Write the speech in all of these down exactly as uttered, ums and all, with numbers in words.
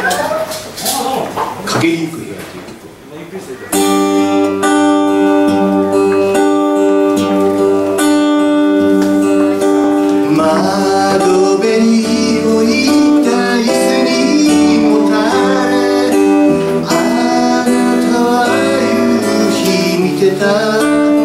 陰りゆく部屋という曲。窓辺に置いた椅子にもたれ、あなたは夕日見てた。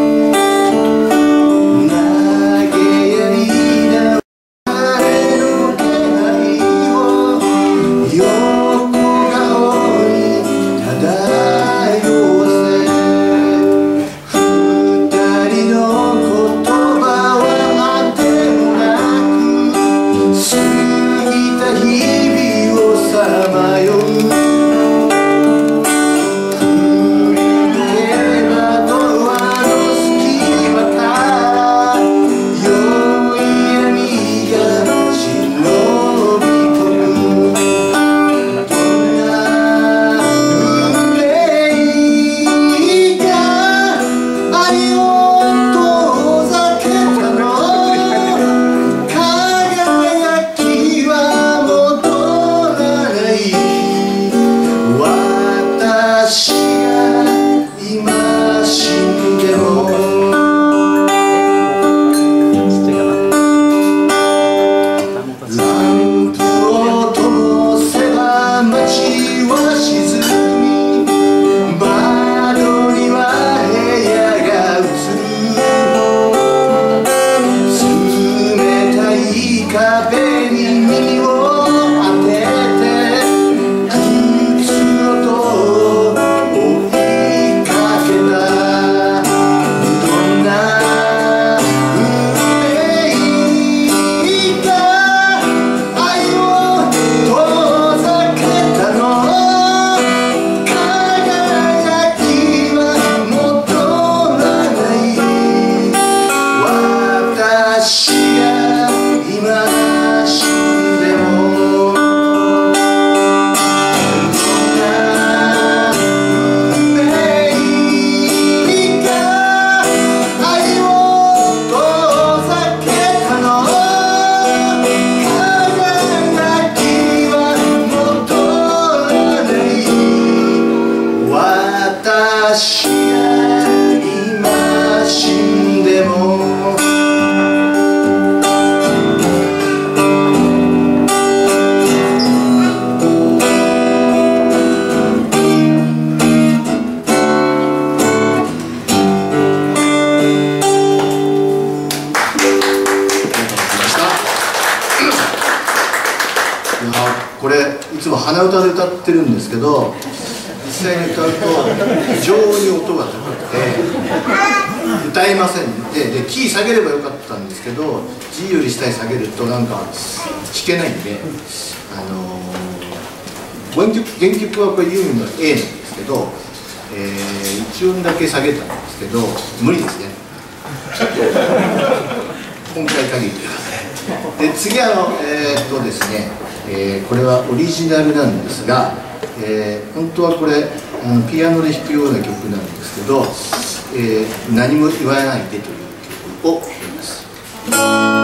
これいつも鼻歌で歌ってるんですけど、実際に歌うと非常に音が高くて歌えませんで、でキー下げればよかったんですけど、 G より下に下げるとなんか弾けないんで、あのー、原曲、原曲はこれユーミンの A なんですけど、えー、いち音だけ下げたんですけど無理ですね。ちょっと今回限りということで、で次あのえー、っとですね、えー、これはオリジナルなんですが、えー、本当はこれあのピアノで弾くような曲なんですけど、えー、何も言わないでという曲を弾きます。